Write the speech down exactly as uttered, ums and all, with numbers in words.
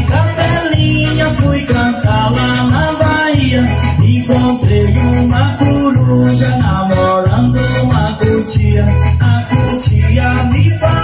capelinha, fui cantar lá na Bahia. Encontrei uma coruja namorando uma cutia. A cutia me falou: